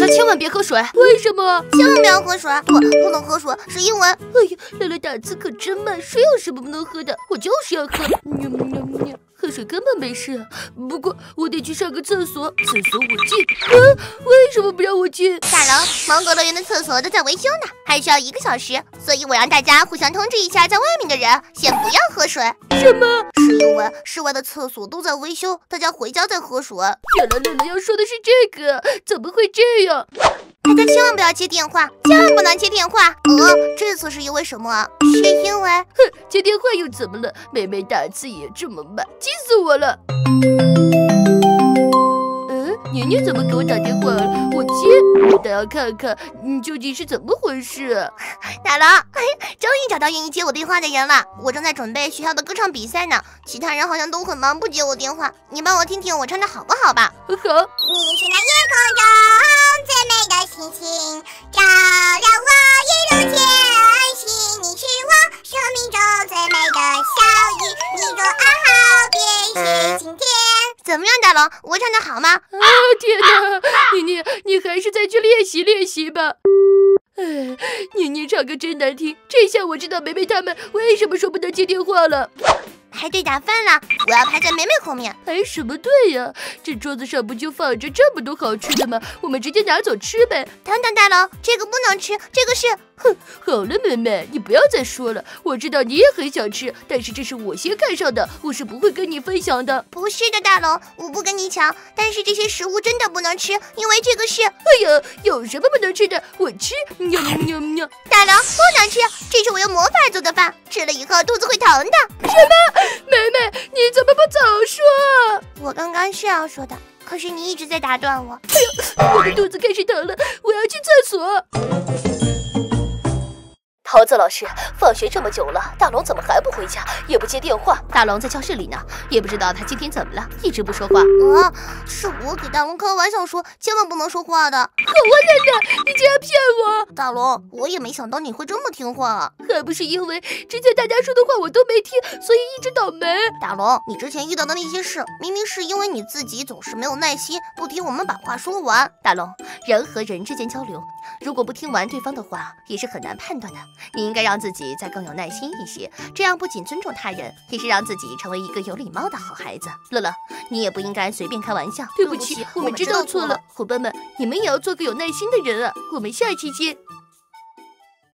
家千万别喝水。为什么？ 千万不要喝水，不能喝水，是因为…… 哎呀，乐乐打字可真慢，水有什么不能喝的？我就是要喝。喝水根本没事，不过我得去上个厕所，厕所我进。为什么不让我进？ 大郎，芒果乐园的厕所都在维修呢，还需要1个小时，所以我让大家互相通知一下，在外面的人先不要喝水。 什么？ 是因为室外的厕所都在维修，大家回家再喝水。 原来乐乐要说的是这个，怎么会这样？ 大家千万不要接电话，千万不能接电话。这次是因为什么啊？是因为…… 接电话又怎么了？妹妹打字也这么慢，气死我了！年年怎么给我打电话了？我接，我倒要看看你究竟是怎么回事。 大郎，终于找到愿意接我电话的人了。我正在准备学校的歌唱比赛呢，其他人好像都很忙，不接我电话。你帮我听听我唱的好不好吧？ 好。 你是那夜空中最美的星星，照亮我一路前行。你是我生命中最美的小雨，你若安好便是晴天。怎么样，大龙？我唱的好吗？ 天哪，你还是再去练习练习吧。年年唱歌真难听，这下我知道梅梅他们为什么说不能接电话了。 排队打饭了，我要排在梅梅后面。 排什么队呀？这桌子上不就放着这么多好吃的吗？我们直接拿走吃呗。 等等，大龙，这个不能吃，这个是…… 好了，妹妹，你不要再说了。我知道你也很想吃，但是这是我先看上的，我是不会跟你分享的。 不是的，大龙，我不跟你抢，但是这些食物真的不能吃，因为这个是…… 哎呀，有什么不能吃的？我吃。 大龙，不能吃，这是我用魔法做的饭，吃了以后肚子会疼的。 什么？妹妹，你怎么不早说？ 我刚刚是要说的，可是你一直在打断我。 哎呦，我的肚子开始疼了，我要去厕所。桃子老师，放学这么久了，大龙怎么还不回家，也不接电话？大龙在教室里呢，也不知道他今天怎么了，一直不说话。 是我给大龙开玩笑说，千万不能说话的。 可我奶奶，你竟然骗我！ 大龙，我也没想到你会这么听话啊， 还不是因为之前大家说的话我都没听，所以一直倒霉。 大龙，你之前遇到的那些事，明明是因为你自己总是没有耐心，不听我们把话说完。 大龙，人和人之间交流，如果不听完对方的话，也是很难判断的。你应该让自己再更有耐心一些，这样不仅尊重他人，也是让自己成为一个有礼貌的好孩子。乐乐，你也不应该随便开玩笑。对不起，我们知道错了。伙伴们，你们也要做个有耐心的人啊！我们下期见。